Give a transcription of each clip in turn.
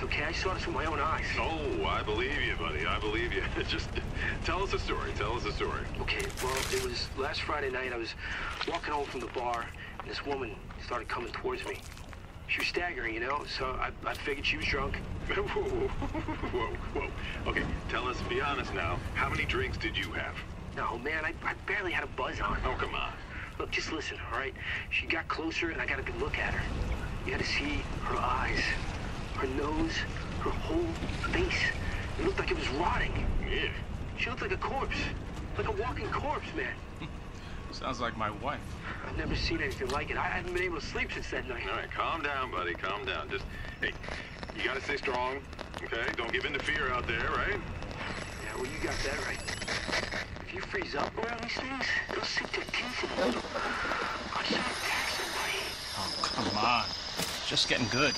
okay? I saw this with my own eyes. Oh, I believe you, buddy. I believe you. Just tell us a story. Tell us a story. Okay, well, it was last Friday night. I was walking home from the bar, and this woman started coming towards me. She was staggering, you know, so I figured she was drunk. Whoa, whoa, whoa. Okay, tell us, be honest now. How many drinks did you have? No, man, I barely had a buzz on. Oh, come on. Look, just listen, all right? She got closer, and I got a good look at her. You had to see her eyes, her nose, her whole face. It looked like it was rotting. Yeah. She looked like a corpse. Like a walking corpse, man. Sounds like my wife. I've never seen anything like it. I haven't been able to sleep since that night. All right, calm down, buddy. Calm down. Just, hey, you gotta stay strong, okay? Don't give in to fear out there, right? Yeah, well, you got that right. If you freeze up around these things, it'll sink their teeth in you. I'll try to attack somebody. Oh, come on. It's just getting good.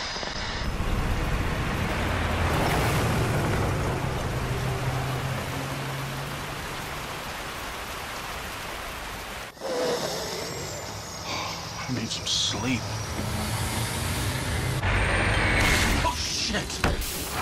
I need some sleep. Oh, shit!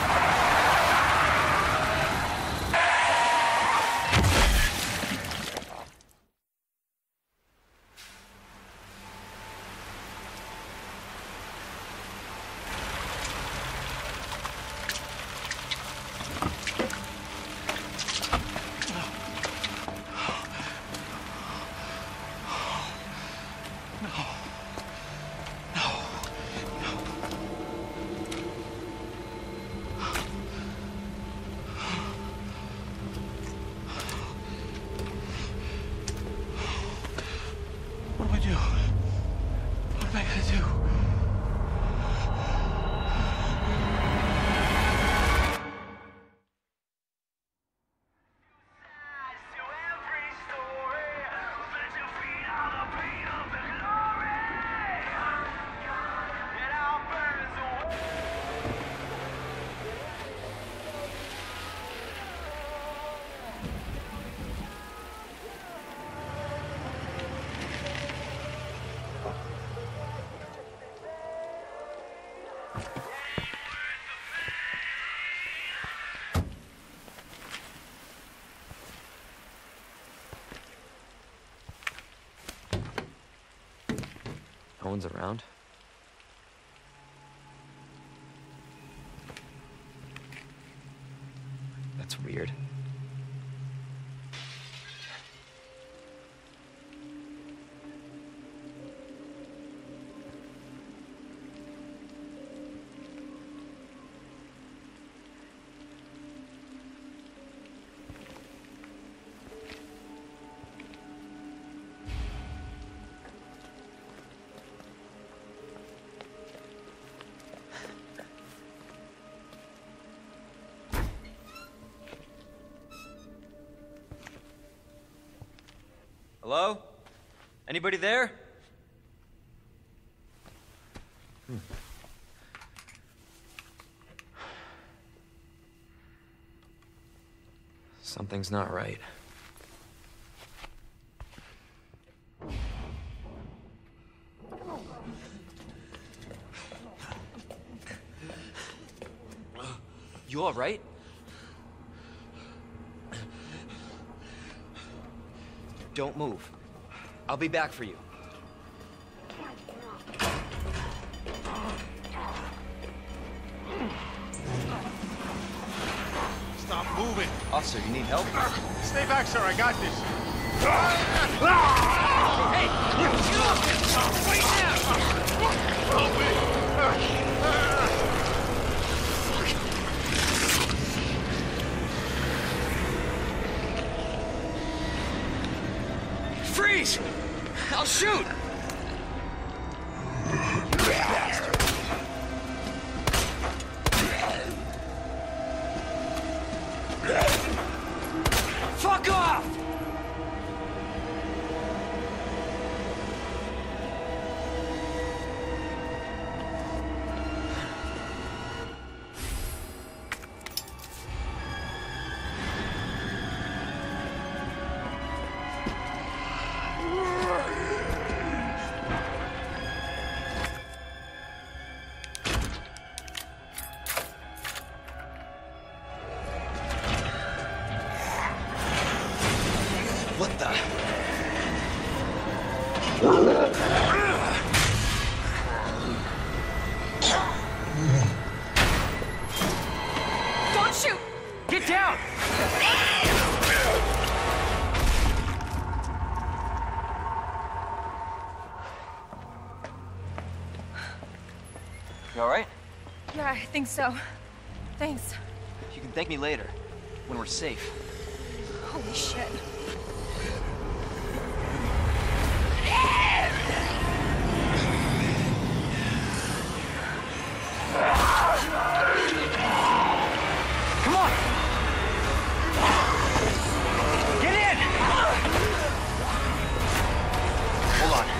No one's around. That's weird. Hello? Anybody there? Something's not right. You all right? Don't move. I'll be back for you. Stop moving. Officer, you need help? Stay back, sir. I got this. Hey! Get off him! Wait now! Freeze! I'll shoot! Fuck off! Get down! You all right? Yeah, I think so. Thanks. You can thank me later, when we're safe. Holy shit. Come on! Get in! Hold on.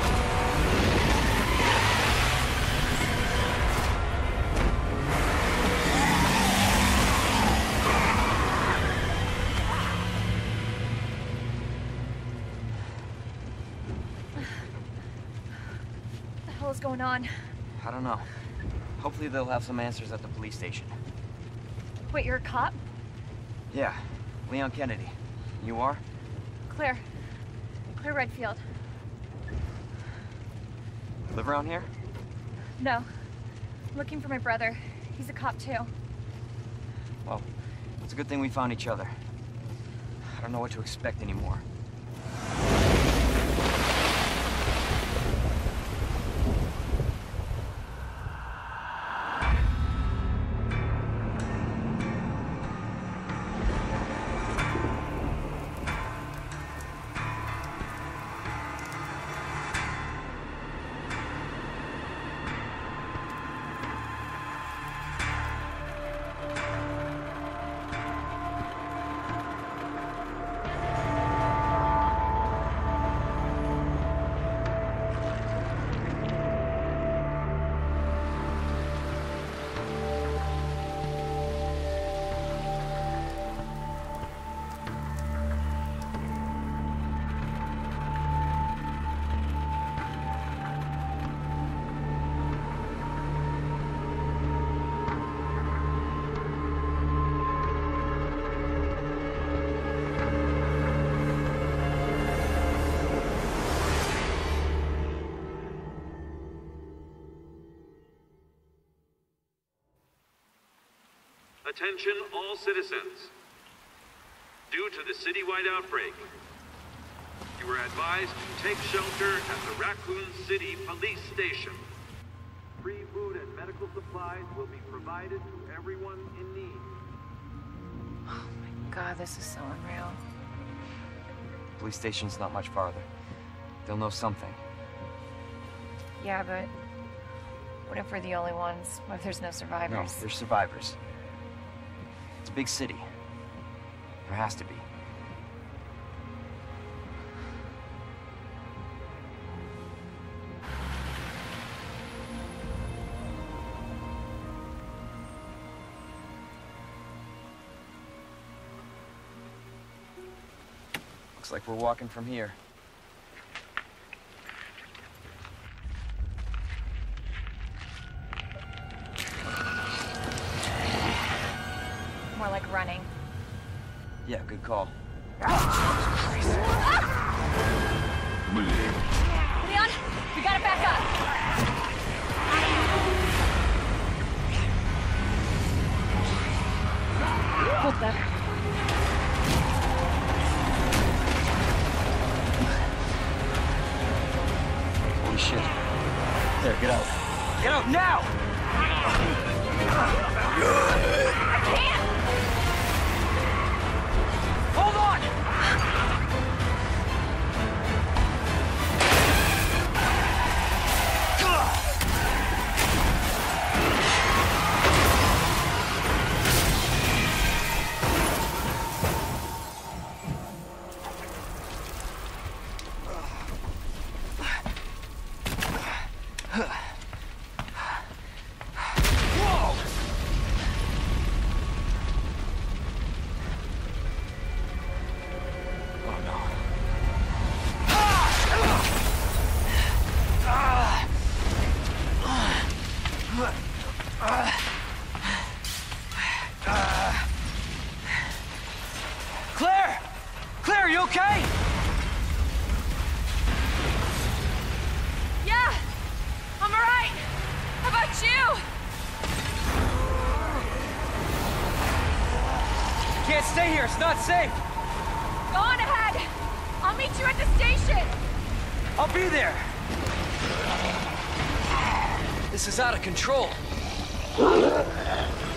What the hell is going on? I don't know. Hopefully they'll have some answers at the police station. Wait, you're a cop? Yeah, Leon Kennedy. You are? Claire. Claire Redfield. Live around here? No. I'm looking for my brother. He's a cop too. Well, it's a good thing we found each other. I don't know what to expect anymore. Attention all citizens. Due to the citywide outbreak, you are advised to take shelter at the Raccoon City Police Station. Free food and medical supplies will be provided to everyone in need. Oh my god, this is so unreal. Police station's not much farther. They'll know something. Yeah, but what if we're the only ones? What if there's no survivors? No, there's survivors. It's a big city. There has to be. Looks like we're walking from here. More like running. Yeah, good call. Leon, we gotta back up. Hold that. Holy shit. There, get out. Get out now! I can't! Hold on! Claire! Claire, are you okay? Yeah! I'm alright! How about you? can't stay here. It's not safe. Go on ahead. I'll meet you at the station. I'll be there. This is out of control.